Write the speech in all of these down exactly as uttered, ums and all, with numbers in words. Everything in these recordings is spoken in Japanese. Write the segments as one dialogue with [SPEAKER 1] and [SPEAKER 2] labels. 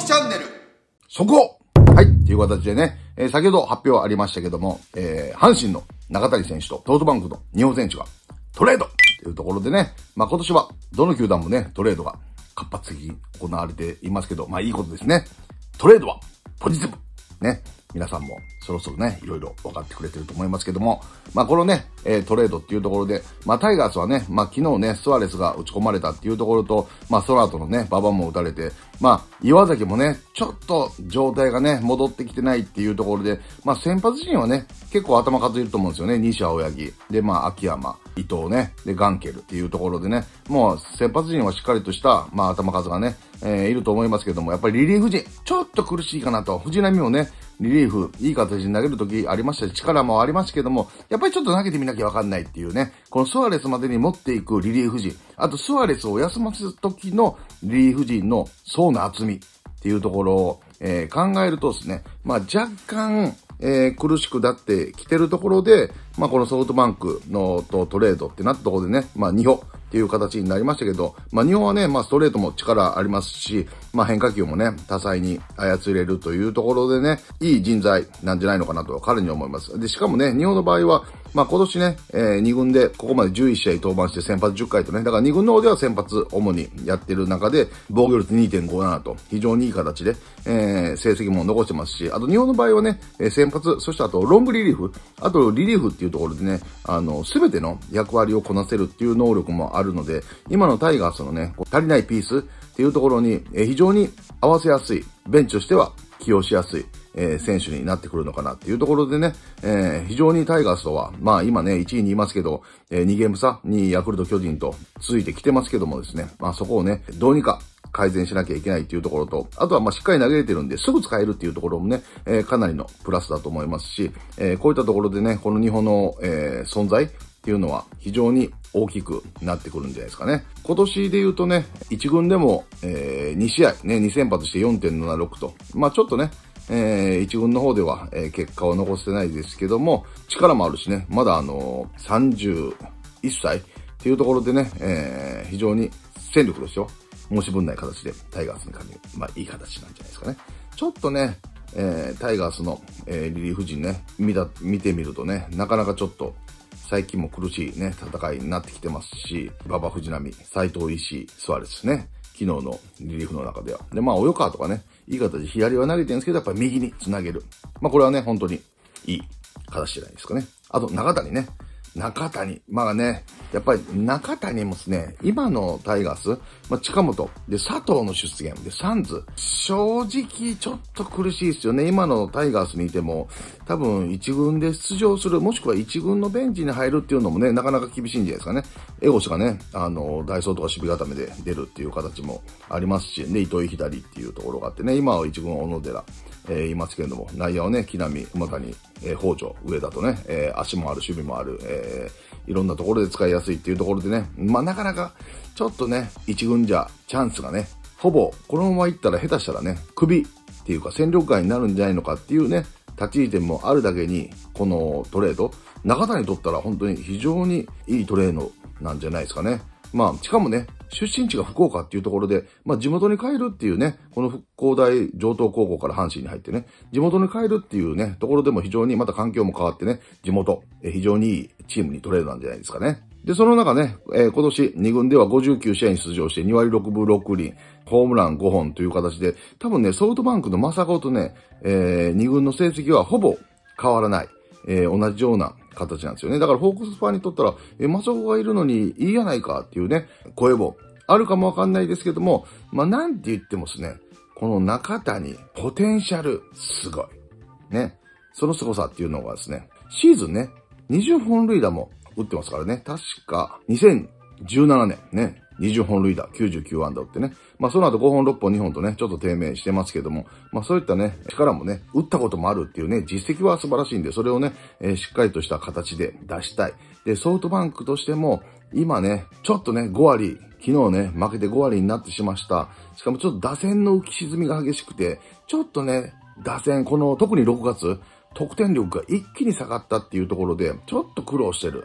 [SPEAKER 1] チャンネル。
[SPEAKER 2] そこはい。という形でね、えー、先ほど発表ありましたけども、えー、阪神の中谷選手とソフトバンクの日本選手がトレードというところでね、まあ今年はどの球団もね、トレードが活発的に行われていますけど、まあいいことですね。トレードはポジティブ。ね。皆さんもそろそろね、いろいろ分かってくれてると思いますけども、まあこのね、えー、トレードっていうところで、まあタイガースはね、まあ昨日ね、スアレスが打ち込まれたっていうところと、まあその後のね、馬場も打たれて、まあ岩崎もね、ちょっと状態がね、戻ってきてないっていうところで、まあ先発陣はね、結構頭数いると思うんですよね。西青柳。で、まあ秋山、伊藤ね、で、ガンケルっていうところでね、もう先発陣はしっかりとした、まあ頭数がね、えー、いると思いますけども、やっぱりリリーフ陣、ちょっと苦しいかなと。藤浪もね、リリーフ、いい形に投げるときありましたし、力もありますけども、やっぱりちょっと投げてみなきゃわかんないっていうね、このスアレスまでに持っていくリリーフ陣、あとスアレスを休ますときのリリーフ陣の層の厚みっていうところを、えー、考えるとですね、まあ若干、えー、苦しくなってきてるところで、まあこのソフトバンクのとトレードってなったところでね、まあにほっていう形になりましたけど、まあ日本はね、まあストレートも力ありますし、まあ変化球もね、多彩に操れるというところでね、いい人材なんじゃないのかなと彼に思います。で、しかもね、日本の場合は、まあ今年ね、えー、に軍でここまでじゅういち試合登板して先発じゅっかいとね、だからに軍の方では先発主にやってる中で、防御率 にてんごなな と非常にいい形で、えー、成績も残してますし、あと日本の場合はね、先発、そしてあとロングリリーフ、あとリリーフっていうところでね、あの、すべての役割をこなせるっていう能力もあるので、今のタイガースのね、足りないピースっていうところに、えー、非常に合わせやすい、ベンチとしては起用しやすい、えー、選手になってくるのかなっていうところでね、えー、非常にタイガースとは、まあ今ね、いちいにいますけど、えー、にゲーム差にヤクルト巨人と続いてきてますけどもですね、まあそこをね、どうにか改善しなきゃいけないっていうところと、あとはまあしっかり投げれてるんですぐ使えるっていうところもね、えー、かなりのプラスだと思いますし、えー、こういったところでね、この日本の、えー、存在っていうのは非常に大きくなってくるんじゃないですかね。今年で言うとね、いち軍でも、えー、に試合ね、に先発して よんてんななろく と、まあちょっとね、えー、一軍の方では、えー、結果を残してないですけども、力もあるしね、まだあのー、さんじゅういっさいっていうところでね、えー、非常に戦力としては申し分ない形でタイガースに加入、まあいい形なんじゃないですかね。ちょっとね、えー、タイガースの、えー、リリーフ陣ね、見た、見てみるとね、なかなかちょっと、最近も苦しいね、戦いになってきてますし、馬場藤浪、斉藤石井、スアレスね、昨日のリリーフの中では。で、まあ、及川とかね、いい形で左は投げてるんですけど、やっぱり右に繋げる。まあ、これはね、本当にいい形じゃないですかね。あと、中谷ね。中谷。まあね、やっぱり中谷もですね、今のタイガース、まあ、近本、で、佐藤の出現、で、サンズ。正直、ちょっと苦しいですよね。今のタイガースにいても、多分一軍で出場する、もしくは一軍のベンチに入るっていうのもね、なかなか厳しいんじゃないですかね。江越がね、あの、ダイソーとか守備固めで出るっていう形もありますし、で、糸井左っていうところがあってね、今は一軍小野寺、えー、いますけれども、内野はね、木浪、馬谷、えー、北条、上田とね、えー、足もある、守備もある、えー、いろんなところで使いやすいっていうところでね、まあなかなか、ちょっとね、一軍じゃチャンスがね、ほぼ、このままいったら下手したらね、首っていうか戦力外になるんじゃないのかっていうね、立ち位置点もあるだけに、このトレード、中谷にとったら本当に非常にいいトレードなんじゃないですかね。まあ、しかもね、出身地が福岡っていうところで、まあ地元に帰るっていうね、この復興大城東高校から阪神に入ってね、地元に帰るっていうね、ところでも非常にまた環境も変わってね、地元、え非常にいいチームにトレードなんじゃないですかね。で、その中ね、えー、今年に軍ではごじゅうきゅう試合に出場してに割ろくぶろく厘、ホームランごほんという形で、多分ね、ソフトバンクの正子とね、えー、に軍の成績はほぼ変わらない、えー、同じような形なんですよね。だからホークスファンにとったら、え、マサコがいるのにいいやないかっていうね、声もあるかもわかんないですけども、まあ、なんて言ってもですね、この中谷、ポテンシャル、すごい。ね。その凄さっていうのがですね、シーズンね、にじゅっぽん塁打も打ってますからね。確か、にせんじゅうななねんね、にじゅっぽん塁打、きゅうじゅうきゅう安打打ってね。まあその後ごほん、ろっぽん、にほんとね、ちょっと低迷してますけども、まあそういったね、力もね、打ったこともあるっていうね、実績は素晴らしいんで、それをね、えー、しっかりとした形で出したい。で、ソフトバンクとしても、今ね、ちょっとね、ご割、昨日ね、負けてご割になってしました。しかもちょっと打線の浮き沈みが激しくて、ちょっとね、打線、この特にろくがつ、得点力が一気に下がったっていうところで、ちょっと苦労してる。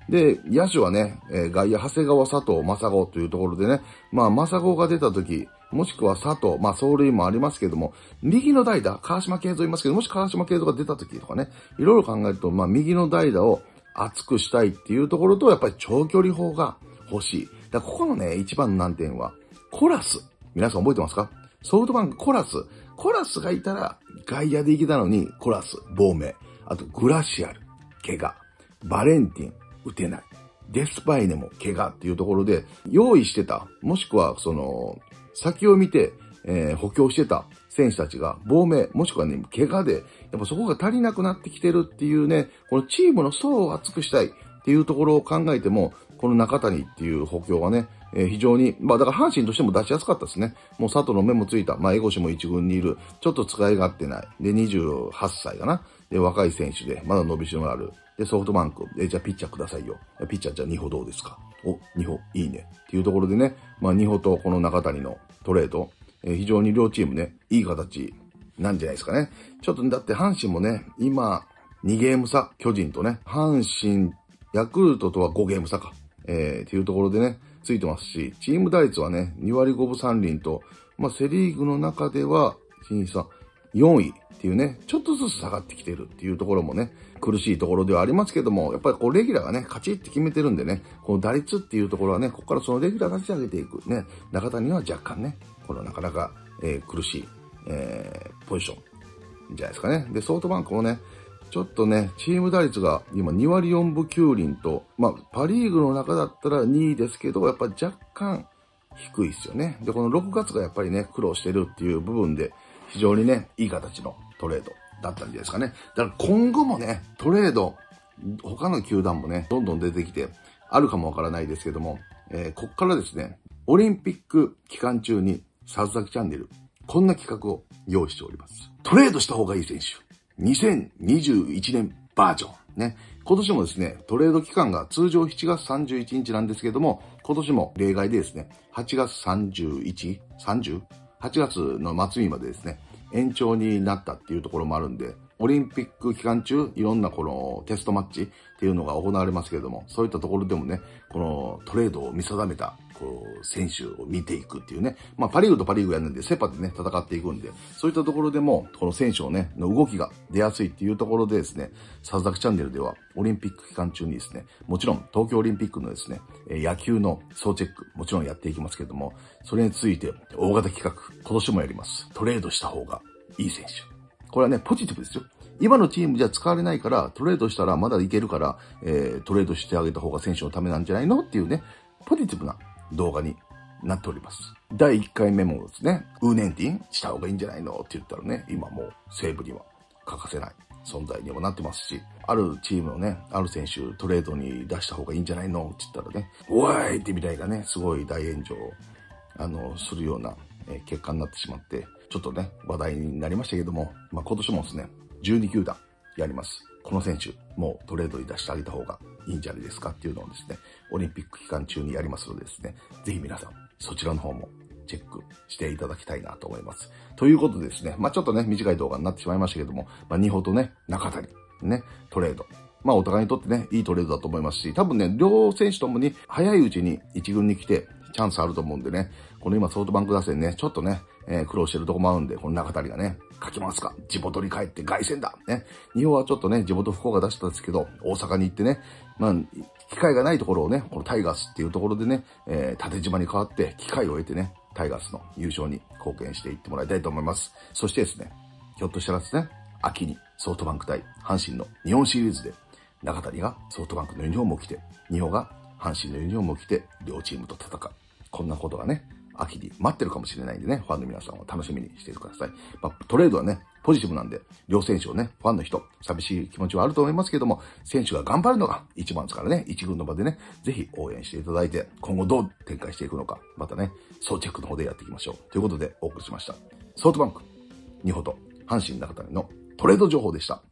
[SPEAKER 2] で、野手はね、えー、外野、長谷川、佐藤、正子というところでね、まあ、正子が出た時、もしくは佐藤、まあ、走塁もありますけども、右の代打、川島慶三いますけど、もし川島慶三が出た時とかね、いろいろ考えると、まあ、右の代打を厚くしたいっていうところと、やっぱり長距離砲が欲しい。だからここのね、一番の難点は、コラス。皆さん覚えてますか？ソフトバンクコラス。コラスがいたら、外野でいけたのに、コラス、亡命。あと、グラシアル、怪我。バレンティン、打てない。デスパイネも怪我っていうところで、用意してた、もしくは、その、先を見て、えー、補強してた選手たちが亡命、もしくはね、怪我で、やっぱそこが足りなくなってきてるっていうね、このチームの層を厚くしたいっていうところを考えても、この中谷っていう補強がね、えー、非常に、まあだから阪神としても出しやすかったですね。もう佐藤の目もついた。まあ江越も一軍にいる。ちょっと使い勝手ない。で、にじゅうはっさいかな。で、若い選手で、まだ伸びしろがある。で、ソフトバンク。え、じゃあピッチャーくださいよ。ピッチャーじゃあにほどうですか？お、にほいいね。っていうところでね、まあにほとこの中谷のトレード、えー、非常に両チームね、いい形なんじゃないですかね。ちょっとだって阪神もね、今、にゲーム差、巨人とね、阪神、ヤクルトとはごゲーム差か。えー、っていうところでね、ついてますし、チーム打率はね、にわりごぶさんりんと、まあ、セリーグの中では、いち、に、さん、よんいっていうね、ちょっとずつ下がってきてるっていうところもね、苦しいところではありますけども、やっぱりこう、レギュラーがね、カチッって決めてるんでね、この打率っていうところはね、ここからそのレギュラー出し上げていく。ね、中谷は若干ね、このなかなか、えー、苦しい、えー、ポジションじゃないですかね。で、ソフトバンクもね、ちょっとね、チーム打率が今にわりよんぶきゅうりんと、まあ、パリーグの中だったらにいですけど、やっぱ若干低いですよね。で、このろくがつがやっぱりね、苦労してるっていう部分で、非常にね、いい形のトレードだったんじゃないですかね。だから今後もね、トレード、他の球団もね、どんどん出てきて、あるかもわからないですけども、えー、こっからですね、オリンピック期間中に、さずさきチャンネル、こんな企画を用意しております。トレードした方がいい選手。にせんにじゅういちねんバージョン。ね。今年もですね、トレード期間が通常しちがつさんじゅういちにちなんですけども、今年も例外でですね、はちがつさんじゅういち、さんじゅう? はちがつの末日までですね、延長になったっていうところもあるんで、オリンピック期間中、いろんなこのテストマッチっていうのが行われますけれども、そういったところでもね、このトレードを見定めた、こう、選手を見ていくっていうね。まあ、パリーグとパリーグやるんで、セパでね、戦っていくんで、そういったところでも、この選手をね、の動きが出やすいっていうところでですね、さずざきチャンネルでは、オリンピック期間中にですね、もちろん、東京オリンピックのですね、野球の総チェック、もちろんやっていきますけれども、それについて、大型企画、今年もやります。トレードした方がいい選手。これはね、ポジティブですよ。今のチームじゃ使われないから、トレードしたらまだいけるから、えー、トレードしてあげた方が選手のためなんじゃないのっていうね、ポジティブな動画になっております。だいいっかいめもですね、ウーネンティンした方がいいんじゃないのって言ったらね、今もう西武には欠かせない存在にもなってますし、あるチームのね、ある選手トレードに出した方がいいんじゃないのって言ったらね、おーいってみたいなね、すごい大炎上を、あの、するような、えー、結果になってしまって、ちょっとね、話題になりましたけども、まあ、今年もですね、じゅうにきゅうだんやります。この選手、もうトレードに出してあげた方がいいんじゃないですかっていうのをですね、オリンピック期間中にやりますのでですね、ぜひ皆さん、そちらの方もチェックしていただきたいなと思います。ということでですね、まあちょっとね、短い動画になってしまいましたけども、まあにほとね、中谷、ね、トレード。まあお互いにとってね、いいトレードだと思いますし、多分ね、両選手ともに早いうちに一軍に来てチャンスあると思うんでね、この今ソフトバンク打線ね、ちょっとね、えー、苦労してるとこもあるんで、この中谷がね、書きますか地元に帰って凱旋だね。日本はちょっとね、地元福岡出したんですけど、大阪に行ってね、まあ、機会がないところをね、このタイガースっていうところでね、えー、縦島に変わって機会を得てね、タイガースの優勝に貢献していってもらいたいと思います。そしてですね、ひょっとしたらですね、秋にソフトバンク対阪神の日本シリーズで、中谷がソフトバンクのユニフォームを着て、日本が阪神のユニフォームを着て、両チームと戦う。こんなことがね、秋に待ってるかもしれないんでね、ファンの皆さんを楽しみにしていてください。まあ、トレードはね、ポジティブなんで、両選手をね、ファンの人、寂しい気持ちはあると思いますけども、選手が頑張るのが一番ですからね、一軍の場でね、ぜひ応援していただいて、今後どう展開していくのか、またね、総チェックの方でやっていきましょう。ということでお送りしました。ソフトバンク、にほと阪神中谷のトレード情報でした。